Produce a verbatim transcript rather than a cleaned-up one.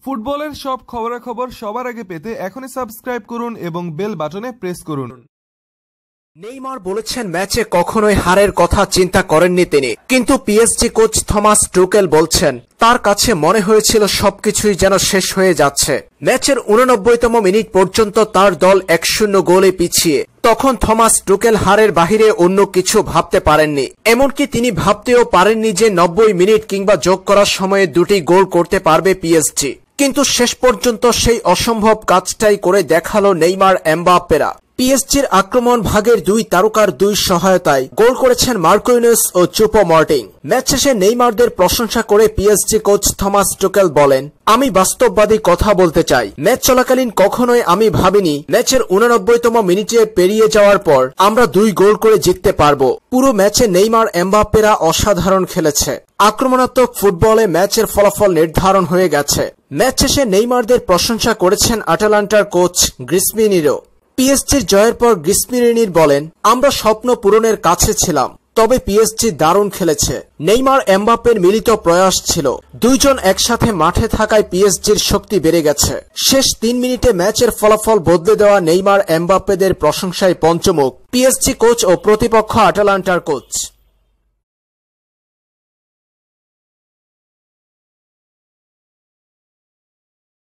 ফুটবলের সব খবরাখবর সবার আগে পেতে এখনই সাবস্ক্রাইব করুন এবং বেল বাটনে প্রেস করুন। নেইমার বলেছেন ম্যাচে কখনোই হারের কথা চিন্তা করেননি তিনি, কিন্তু পিএসজি কোচ থমাস টুকেল বলছেন তার কাছে মনে হয়েছিল সবকিছুই যেন শেষ হয়ে যাচ্ছে। ম্যাচের উননব্বইতম মিনিট পর্যন্ত তার দল এক শূন্য গোলে পিছিয়ে। তখন থমাস টুকেল হারের বাহিরে অন্য কিছু ভাবতে পারেননি, এমনকি তিনি ভাবতেও পারেননি যে নব্বই মিনিট কিংবা যোগ করার সময়ে দুটি গোল করতে পারবে পিএসজি। কিন্তু শেষ পর্যন্ত সেই অসম্ভব কাজটাই করে দেখালো নেইমার এমবাপ্পেরা। পিএসজির আক্রমণ ভাগের দুই তারকার দুই সহায়তায় গোল করেছেন মার্কুইনিউস ও চুপো-মর্টিং। ম্যাচ শেষে নেইমারদের প্রশংসা করে পিএসজি কোচ থমাস টুকেল বলেন, আমি বাস্তববাদী কথা বলতে চাই। ম্যাচ চলাকালীন কখনোই আমি ভাবিনি ম্যাচের উননব্বইতম মিনিটে পেরিয়ে যাওয়ার পর আমরা দুই গোল করে জিততে পারবো। পুরো ম্যাচে নেইমার এমবাপ্পেরা অসাধারণ খেলেছে। আক্রমণাত্মক ফুটবলে ম্যাচের ফলাফল নির্ধারণ হয়ে গেছে। ম্যাচ শেষে নেইমারদের প্রশংসা করেছেন আটালান্টার কোচ গ্রিসমিনিরো। পিএসজির জয়ের পর গ্রিসমিনির বলেন, আমরা স্বপ্ন পূরণের কাছে ছিলাম, তবে পিএসজি দারুণ খেলেছে। নেইমার এমবাপ্পের মিলিত প্রয়াস ছিল। দুইজন একসাথে মাঠে থাকায় পিএসজির শক্তি বেড়ে গেছে। শেষ তিন মিনিটে ম্যাচের ফলাফল বদলে দেওয়া নেইমার এমবাপ্পেদের প্রশংসায় পঞ্চমুখ পিএসজি কোচ ও প্রতিপক্ষ আটালান্টার কোচ।